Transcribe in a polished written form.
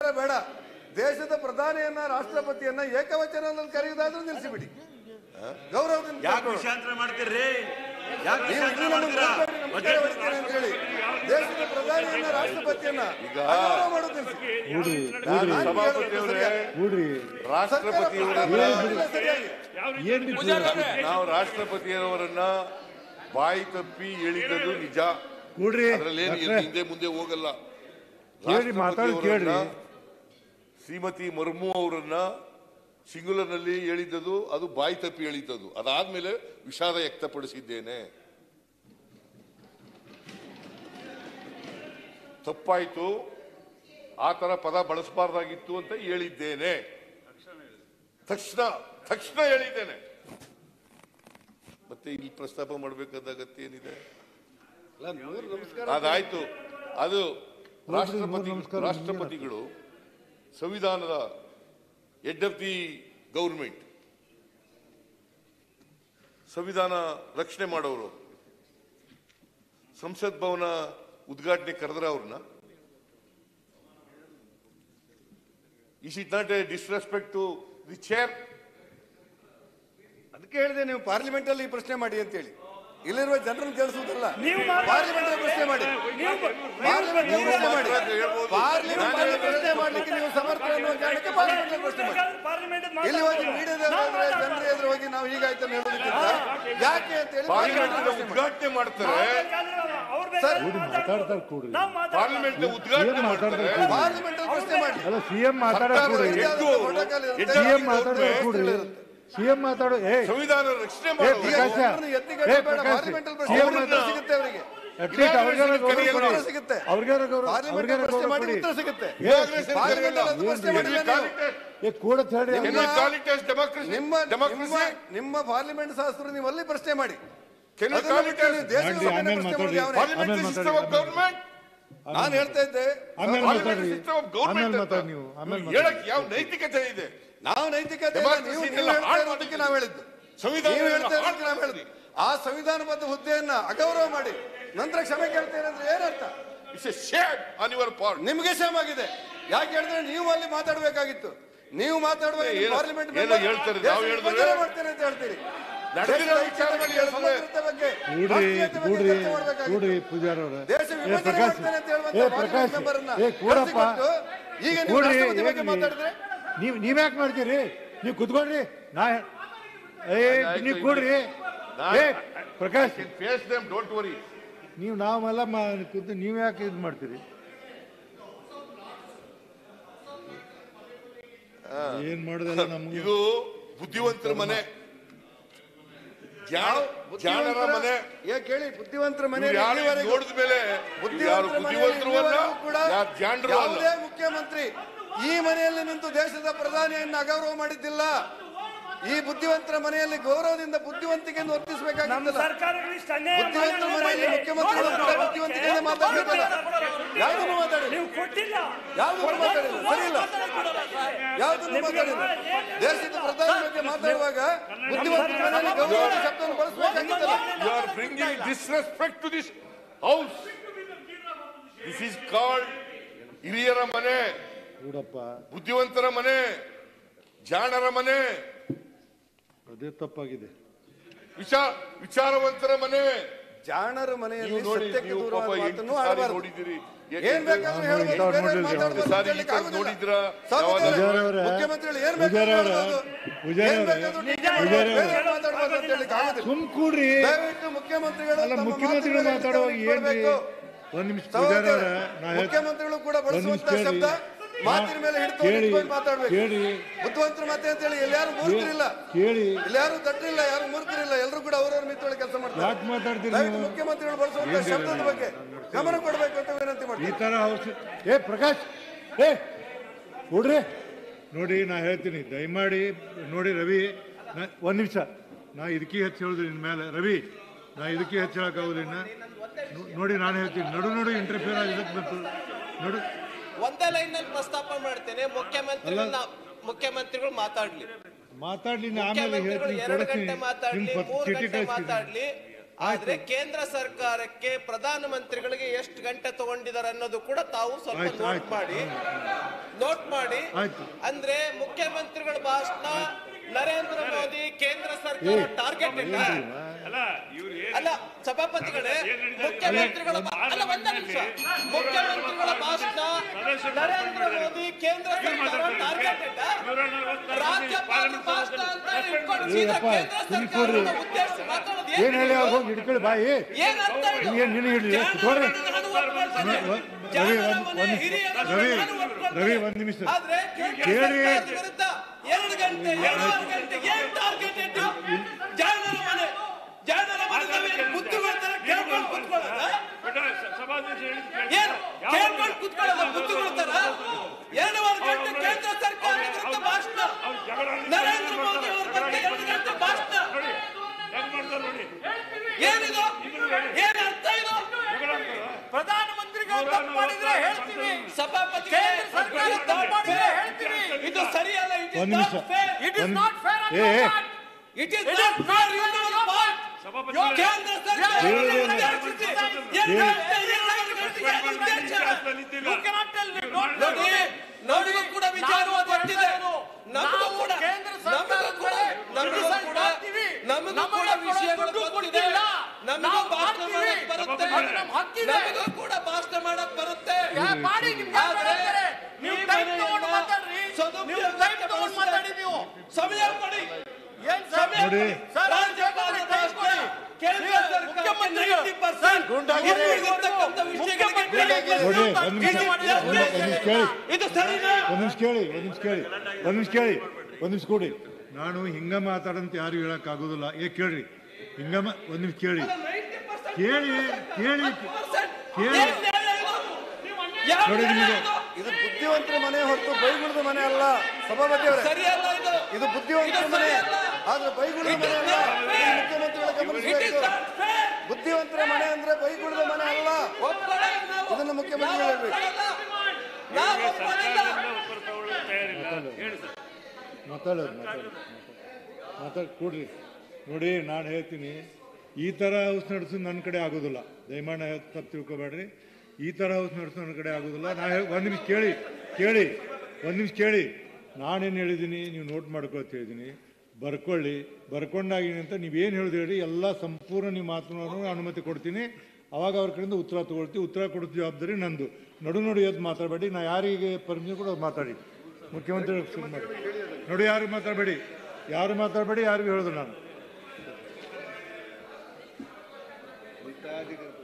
ಬೇಡ. ದೇಶದ ಪ್ರಧಾನಿಯನ್ನ ರಾಷ್ಟ್ರಪತಿಯನ್ನ ಏಕವಚನದಲ್ಲಿ ಕರೆಯುವುದಾದ್ರೂ ನಿಲ್ಲಿಸಿಬಿಡಿ. ಗೌರವದಿಂದ ವಿಷಯಾಂತರ ಮಾಡ್ತೀರಿ? ಹೇಳಿ ದೇಶದ ಪ್ರಧಾನಿಯನ್ನ ರಾಷ್ಟ್ರಪತಿಯನ್ನ ಮಾಡೋದು ನಾವು ರಾಷ್ಟ್ರಪತಿಯವರನ್ನ ಬಾಯಿ ತಪ್ಪಿ ಹೇಳಿದ್ದು ನಿಜ. ಹಿಂದೆ ಮುಂದೆ ಹೋಗಲ್ಲ. ಶ್ರೀಮತಿ ಮುರ್ಮು ಅವರನ್ನ ಸಿಂಗುಲರ್ನಲ್ಲಿ ಹೇಳಿದ್ದದು ಅದು ಬಾಯಿ ತಪ್ಪಿ ಹೇಳಿದ್ದದು. ಅದಾದ್ಮೇಲೆ ವಿಷಾದ ವ್ಯಕ್ತಪಡಿಸಿದ್ದೇನೆ. ತಪ್ಪಾಯ್ತು, ಆ ತರ ಪದ ಬಳಸಬಾರ್ದಾಗಿತ್ತು ಅಂತ ಹೇಳಿದ್ದೇನೆ. ತಕ್ಷಣ ಹೇಳಿದ್ದೇನೆ. ಮತ್ತೆ ಇಲ್ಲಿ ಪ್ರಸ್ತಾಪ ಮಾಡಬೇಕಾದ ಅಗತ್ಯ ಏನಿದೆ? ಅದಾಯ್ತು. ಅದು ರಾಷ್ಟ್ರಪತಿಗಳು ಸಂವಿಧಾನದ ಹೆಡ್ ಆಫ್ ದಿ ಗೌರ್ಮೆಂಟ್, ಸಂವಿಧಾನ ರಕ್ಷಣೆ ಮಾಡೋರು. ಸಂಸತ್ ಭವನ ಉದ್ಘಾಟನೆ ಕರೆದ್ರ ಅವ್ರನ್ನ. Is it not a disrespect to the chair? ಅದಕ್ಕೆ ಹೇಳಿದೆ ನೀವು ಪಾರ್ಲಿಮೆಂಟ್ ಅಲ್ಲಿ ಪ್ರಶ್ನೆ ಮಾಡಿ ಅಂತ ಹೇಳಿ. ಇಲ್ಲಿರುವ ಜನರನ್ನು ಕೇಳಿಸುವುದಲ್ಲ, ಪಾರ್ಲಿಮೆಂಟ್ ಪ್ರಶ್ನೆ ಮಾಡಿ. ಪಾರ್ಲಿಮೆಂಟ್ ಪ್ರಶ್ನೆ ಮಾಡಲಿಕ್ಕೆ ನೀವು ಸಮರ್ಥ ಅನ್ನುವ ಕಾರಣಕ್ಕೆ ಪಾರ್ಲಿಮೆಂಟ್ ಪ್ರಶ್ನೆ ಮಾಡಿ. ಇಲ್ಲಿ ಹೋಗಿ ಮೀಡಿಯಾದವರಾದ್ರೆ ಜನರ ಎದುರು ಹೋಗಿ ನಾವು ಹೀಗಾಯ್ತು ಹೇಳೋದಕ್ಕಿಂತ ಯಾಕೆ ಅಂತ ಹೇಳಿ ಉದ್ಘಾಟನೆ ಮಾಡ್ತಾರೆ. ಪಾರ್ಲಿಮೆಂಟ್ ಉದ್ಘಾಟನೆ ಮಾಡ್ತಾರೆ. ಪಾರ್ಲಿಮೆಂಟ್ ಪ್ರಶ್ನೆ ಮಾಡಿ. ಸಿಎಂ ಮಾತಾಡೋ ಸಂವಿಧಾನ ರಕ್ಷಣೆ ನಿಮ್ಮ ಪಾರ್ಲಿಮೆಂಟ್ ಶಾಸ್ತ್ರ ನೀವು ಅಲ್ಲಿ ಪ್ರಶ್ನೆ ಮಾಡಿ. ನಾನು ಹೇಳ್ತಾ ಇದ್ದೆ ಯಾವ ನೈತಿಕತೆ ಇದೆ? ನಾವು ನೈತಿಕತೆ ನಾವು ಹೇಳಿದ್ದು ಸಂವಿಧಾನ. ಆ ಸಂವಿಧಾನಬದ್ಧ ಹುದ್ದೆಯನ್ನ ಅಗೌರವ ಮಾಡಿ ನಂತರ ಕ್ಷಮೆ ಕೇಳ್ತೇನೆ ಅಂದ್ರೆ ಏನರ್ಥ? ನಿಮ್ಗೆ ಕ್ಷಮ ಆಗಿದೆ. ಯಾಕೆ ಹೇಳಿದ್ರೆ ನೀವು ಅಲ್ಲಿ ಮಾತಾಡ್ಬೇಕಾಗಿತ್ತು. ನೀವು ಮಾತಾಡುವಾಗ ಪಾರ್ಲಿಮೆಂಟ್ ಮಾಡ್ತೇನೆ ಅಂತ ಹೇಳ್ತೀರಿ. ದೇಶ ವಿಭಜನೆ ಮಾಡ್ತೇನೆ ಅಂತ ಹೇಳುವಂತ ಈಗ ನೀವು ಮಾತಾಡಿದ್ರೆ ನೀವ್ಯಾಕೆ ಮಾಡ್ತೀರಿ? ನೀವು ಕುತ್ಕೊಳ್ರಿ. ನೀವು ಕೂಡ್ರಿ. ಪ್ರಕಾಶ್ ನೀವು ನಾವೆಲ್ಲ ಕೂತು ನೀವ್ ಯಾಕೆ ಇದು ಮಾಡ್ತೀರಿ? ಏನ್ ಮಾಡೋದಲ್ಲ ನಮ್ಗೆ. ಇದು ಬುದ್ಧಿವಂತರ ಮನೆ, ಜಾಣರ ಮನೆ. ಕೇಳಿ, ಬುದ್ಧಿವಂತರ ಮನೆ ನೋಡಿದ ಮೇಲೆ ಯಾವುದೇ ಮುಖ್ಯಮಂತ್ರಿ ಈ ಮನೆಯಲ್ಲಿ ನಿಂತು ದೇಶದ ಪ್ರಧಾನಿಯನ್ನು ಅಗೌರವ ಮಾಡಿದ್ದಿಲ್ಲ. ಈ ಬುದ್ಧಿವಂತರ ಮನೆಯಲ್ಲಿ ಗೌರವದಿಂದ ಬುದ್ಧಿವಂತಿಕೆಯನ್ನು ವರ್ತಿಸಬೇಕಾಗಿಲ್ಲ. ಬುದ್ಧಿವಂತರ ಮನೆಯಲ್ಲಿ ಮುಖ್ಯಮಂತ್ರಿಗಳು ಕೂಡ ಬುದ್ಧಿವಂತಿಕೆಯಿಂದ ಮಾತಾಡಬೇಕಲ್ಲ. ಯಾವುದನ್ನು ಮಾತಾಡಿಲ್ಲ, ಯಾವುದನ್ನು ಮಾತಾಡಿಲ್ಲ, ಸರಿ ಇಲ್ಲ, ಯಾವುದನ್ನು ಮಾತಾಡಿಲ್ಲ. ದೇಶದ ಪ್ರಧಾನಿ ಬಗ್ಗೆ ಮಾತಾಡುವಾಗ ಬುದ್ಧಿವಂತರ ಮನೆಯಲ್ಲಿ ಗೌರವದ ಶಬ್ದವನ್ನು ಬಳಸಬೇಕಾಗಿತ್ತಲ್ಲ. You are bringing disrespect to this house. This is called ಹಿರಿಯರ ಮನೆ, ಬುದ್ಧಿವಂತರ ಮನೆ, ಜಾಣರ ಮನೆ. ಅದೇ ತಪ್ಪಾಗಿದೆ. ವಿಚಾರವಂತರ ಮನೆ, ಜಾಣರ ಮನೆಯಲ್ಲಿ ಸತ್ಯಕ್ಕೆ ದೂರವಾದ ಮಾತನ್ನು ಆಡಬಾರದು. ನೋಡಿದಿರಿ, ಏನ್ ಬೇಕಾದ್ರೂ ನೋಡಿದ್ರ ಮುಖ್ಯಮಂತ್ರಿಗಳು ಏನ್ ಬೇಕಾದ್ರೂ ಸುಮ್ಕೂಡ್ರಿ. ದಯವಿಟ್ಟು ಮುಖ್ಯಮಂತ್ರಿಗಳು ಮಾತಾಡುವಾಗ ಒಂದ್ ನಿಮಿಷ ಮುಖ್ಯಮಂತ್ರಿಗಳು ಕೂಡ ಬಳಸುವಂತ ಶಬ್ದ ಮಾತಿನ ಮೇಲೆ ಹಿಡಿದು ಮಾತಾಡ್ಬೇಕು. ಬುದ್ಧಿವಂತರ ಮಾತೆ ಅಂತ ಹೇಳಿ ಎಲ್ಲಾರು ಮೂರ್ಖರಿಲ್ಲ, ಎಲ್ಲಾರು ದಡ್ರಿಲ್ಲ, ಯಾರು ಮೂರ್ಖರಿಲ್ಲ, ಎಲ್ಲರೂ ಕೂಡ ಅವ್ರವ್ರ ಮಿತ್ರೊಳಗೆ ಕೆಲಸ ಮಾಡ್ತಾರೆ. ಮುಖ್ಯಮಂತ್ರಿಗಳು ಬಳಸುವಂತ ಶಬ್ದದ ಬಗ್ಗೆ ಗಮನ ಕೊಡಬೇಕು ಅಂತ ವಿನಂತಿ ಮಾಡ್ತೀನಿ. ಈ ತರ ಪ್ರಕಾಶ್ ಕೊಡ್ರಿ. ನೋಡಿ, ನಾ ಹೇಳ್ತೀನಿ, ದಯಮಾಡಿ ನೋಡಿ ರವಿ, ಒಂದ್ ನಿಮಿಷ, ನಾ ಇದಕ್ಕೆ ಹೆಚ್ಚು ಹೇಳುದು ನಿನ್ ಮೇಲೆ. ರವಿ, ನಾ ಇದಕ್ಕೆ ಹೆಚ್ಚು ಹೇಳಕ್ಕಾಗೋದಿಲ್ಲ. ನೋಡಿ, ನಾನು ಹೇಳ್ತೀನಿ, ನಡು ಇಂಟರ್ಫಿಯರ್ ಆಗಿದ್ದಕ್ಕೆ ಬಂತು. ನೋಡು, ಒಂದೇ ಲೈನ್ ನಲ್ಲಿ ಪ್ರಸ್ತಾಪ ಮಾಡ್ತೇನೆ. ಮುಖ್ಯಮಂತ್ರಿಗಳು ಮಾತಾಡ್ಲಿ, ಆಮೇಲೆ 2 ಗಂಟೆ ಮಾತಾಡ್ಲಿ, 3 ಗಂಟೆ ಮಾತಾಡ್ಲಿ. ಆದ್ರೆ ಕೇಂದ್ರ ಸರ್ಕಾರಕ್ಕೆ ಪ್ರಧಾನ ಮಂತ್ರಿಗಳಿಗೆ ಎಷ್ಟು ಗಂಟೆ ತಗೊಂಡಿದ್ದಾರೆ ಅನ್ನೋದು ಕೂಡ ತಾವು ಸ್ವಲ್ಪ ನೋಟ್ ಮಾಡಿ. ನೋಟ್ ಮಾಡಿ. ಆಯ್ತು. ಅಂದ್ರೆ ಮುಖ್ಯಮಂತ್ರಿಗಳ ಭಾಷಣ, ನರೇಂದ್ರ ಮೋದಿ ಕೇಂದ್ರ ಸರ್ಕಾರ ಟಾರ್ಗೆಟ್ ಇಲ್ಲ. ಅಲ್ಲ ಸಭಾಪತಿಗಳೇ, ಮುಖ್ಯಮಂತ್ರಿಗಳ ಅಲ್ಲ ಒಂದೇ ನಿಮಿಷ, ಮುಖ್ಯಮಂತ್ರಿಗಳ ಭಾಷಣ, ನರೇಂದ್ರ ಮೋದಿ ಕೇಂದ್ರ ಸರ್ಕಾರ ಟಾರ್ಗೆಟ್ ಇಲ್ಲ. ರಾಜ್ಯಪಾಲರ ಭಾಷಣ ಅಂತ ಇಟ್ಕೊಂಡು ಸೀದಾ ಕೇಂದ್ರ ಸರ್ಕಾರದ ಉದ್ದೇಶ ಮಾತಾಡೋದು ಏನ್ ಹೇಳಿ ಹೋಗಿ ಹಿಡ್ಕೊಳ್ಳಿ ಬಾಯಿ. ಏನ್ ಅರ್ಥ ಇದು? ನಿನ್ನ ಹಿಡ್ಲಿ ಕೂತ್ಕೊಳ್ರಿ. ರವಿ ಒಂದ್ ನಿಮಿಷ ಆದ್ರೆ ಕೇಳಿ. 2 ಗಂಟೆ 2 ಗಂಟೆ ಏನ್ ಟಾರ್ಗೆಟ್ ಇಟ್ಟು ಜನರ ಮನದಲ್ಲಿ ಬುದ್ಧಿವಂತರ ಕೇಳ್ಕೊಂಡು ಕೂತ್ಕೊಳ್ಳೋದ? ಏನು ಕೇಳ್ಕೊಂಡು ಕೂತ್ಕೊಳ್ಳೋದ? ಬುದ್ಧಿವಂತರ 2.5 ಗಂಟೆ ಕೇಂದ್ರ ಸರ್ಕಾರದ ವಿರುದ್ಧ ಭಾಷಣ, ನರೇಂದ್ರ ಮೋದಿ ಅವರ ಬಗ್ಗೆ 2 ಗಂಟೆ ಭಾಷಣ. ಏನಿದು? ಏನ್ ಅರ್ಥ ಇದು? ಪ್ರಧಾನಮಂತ್ರಿಗಳು ತಪ್ಪು ಮಾಡಿದ್ರೆ ಹೇಳ್ತೀವಿ, ಸಭಾಪತಿ ಸರ್ಕಾರ ತಪ್ಪು ಮಾಡಿದ್ರೆ ಹೇಳ್ತೀವಿ. ಇದು ಸರಿಯಲ್ಲ. ಒಂದ್ ನಿಮಿಷ. It is not fair on your part. It is not fair on your part. ಕೇಂದ್ರ ಸರ್ಕಾರ ನಮಗೂ ಕೂಡ ವಿಚಾರ ಗೊತ್ತಿದೆ. ನಮಗೂ ಕೂಡ ವಿಷಯಗಳು ಗೊತ್ತಿದೆ. ನಮಗೂ ಭಾಷಣ ಮಾಡಕ್ ಬರುತ್ತೆ. ನಮಗೂ ಕೂಡ ಭಾಷಣ ಮಾಡಕ್ ಬರುತ್ತೆ. ಸಮಯ ಕೊಡಿ. ನೋಡಿ ಒಂದ್ ನಿಮಿಷ ಕೊಡಿ. ನಾನು ಹಿಂಗ ಮಾತಾಡಂತ ಯಾರು ಹೇಳಕ್ ಆಗೋದಿಲ್ಲ. ಕೇಳ್ರಿ, ಹಿಂಗ ಒಂದ್ ನಿಮಿಷ ಕೇಳಿ ಕೇಳಿ ಕೇಳಿ ಕೇಳಿ ನೋಡಿ. ನಿಮಗೆ ಇದು ಬುದ್ಧಿವಂತರ ಮನೆ ಹೊರತು ಬೈಗುಳದ ಮನೆ ಅಲ್ಲ ಸಭಾಪತಿ ಅವರೇ. ಇದು ಬುದ್ಧಿವಂತರ ಮನೆ ಆದ್ರೆ ಬೈಗುಳದ ಮನೆ ಅಲ್ಲ. ಮುಖ್ಯಮಂತ್ರಿಗಳ ಗಮನಿಸಬೇಕು. ಬುದ್ಧಿವಂತರ ಮನೆ ಅಂದ್ರೆ ಬೈಗುಳದ ಮನೆ ಅಲ್ಲ. ಇದನ್ನು ಮುಖ್ಯಮಂತ್ರಿಗಳು ಹೇಳ್ಬೇಕು. ಕೊಡ್ರಿ. ನೋಡಿ ನಾನು ಹೇಳ್ತೀನಿ, ಈ ಥರ ಹೌಸ್ ನಡೆಸೋದು ನನ್ನ ಕಡೆ ಆಗೋದಿಲ್ಲ. ದಯಮಾಡಿ ತಪ್ಪು ತಿಳ್ಕೊಬೇಡ್ರಿ. ಈ ಥರ ಹೌಸ್ ನಡೆಸೋದು ನನ್ನ ಕಡೆ ಆಗೋದಿಲ್ಲ. ಒಂದು ನಿಮಿಷ ಒಂದು ನಿಮಿಷ ಕೇಳಿ. ನಾನೇನು ಹೇಳಿದ್ದೀನಿ ನೀವು ನೋಟ್ ಮಾಡ್ಕೊಳ್ತ ಹೇಳಿದ್ದೀನಿ. ಬರ್ಕೊಳ್ಳಿ. ಬರ್ಕೊಂಡಾಗಿನಿ ಅಂತ ನೀವೇನು ಹೇಳಿದ್ರಿ ಹೇಳಿ, ಎಲ್ಲ ಸಂಪೂರ್ಣ ನೀವು ಮಾತನಾಡೋ ಅನುಮತಿ ಕೊಡ್ತೀನಿ. ಅವಾಗ ಅವ್ರ ಕಡೆಯಿಂದ ಉತ್ತರ ತೊಗೊಳ್ತೀವಿ. ಉತ್ತರ ಕೊಡೋ ಜವಾಬ್ದಾರಿ ನಂದು. ನಡು ಎದ್ದು ಮಾತಾಡಬೇಡಿ. ನಾ ಯಾರಿಗೆ ಪರ್ಮಿಷನ್ ಕೂಡ ಮಾತಾಡಿ. ಮುಖ್ಯಮಂತ್ರಿ ಮಾಡಿ ನೋಡಿ. ಯಾರು ಮಾತಾಡಬೇಡಿ, ಯಾರಿಗೂ ಹೇಳೋದು ನಾನು.